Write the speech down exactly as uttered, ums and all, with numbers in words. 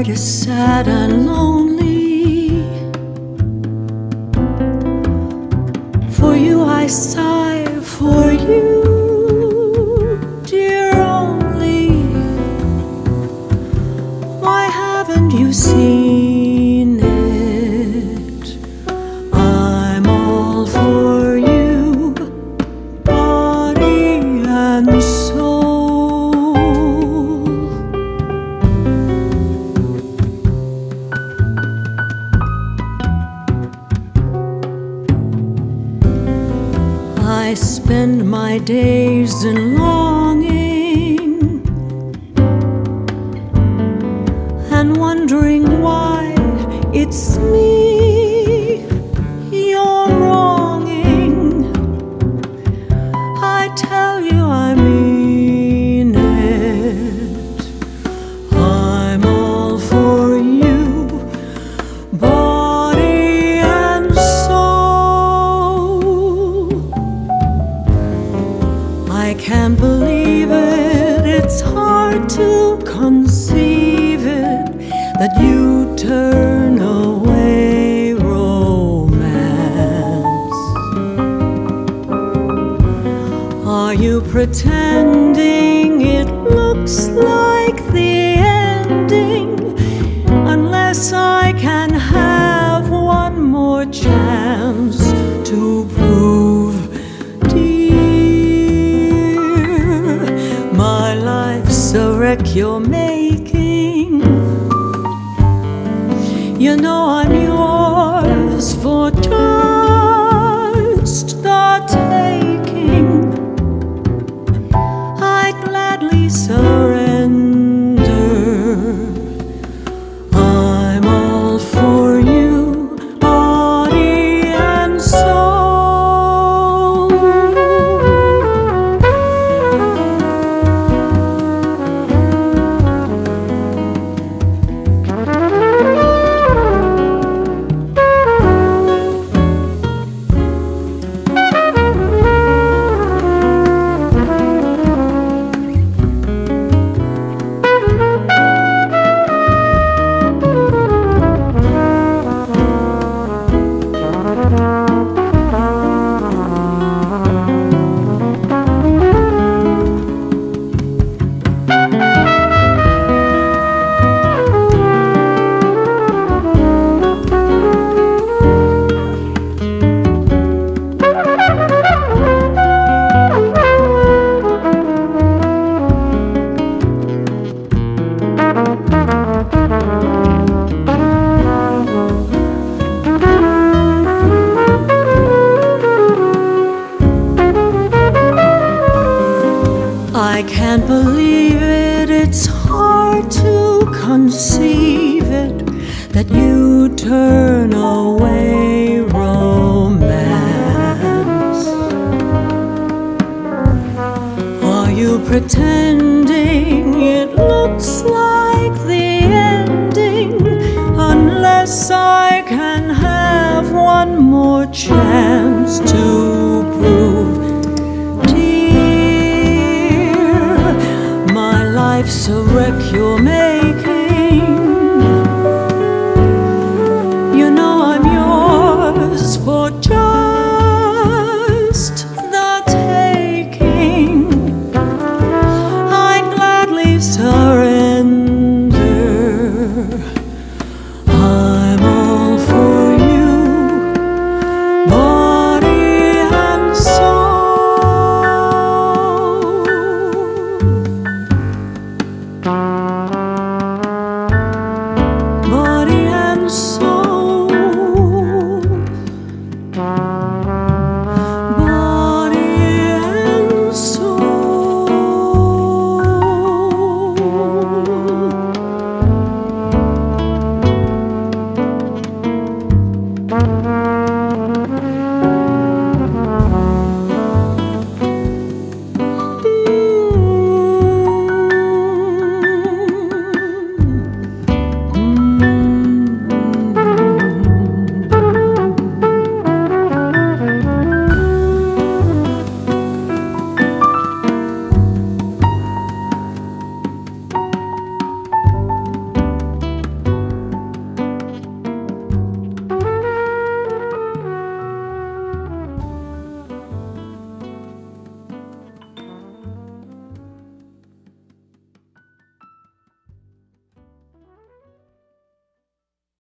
heart is sad and lonely. For you I sigh, for you, dear only. Why haven't you seen it? I'm all for you, body and soul. I spend my days in longing and wondering why it's me you're wronging. I tell you I mean it. I'm all for you, body and soul. I can't believe it, it's hard to conceive it, that you turn away romance. Are you pretending it looks like the ending, unless I can have one more chance to prove, my life's a wreck you're making. You know I'm yours for just the taking. I'd gladly surrender. I'm all for you, body and soul. I can't believe it, it's hard to conceive it, that you turn away romance. Are you pretending it looks like the ending, unless I can have one more chance to prove, life's a wreck you're making. You know I'm yours for just the taking. I'd gladly surrender.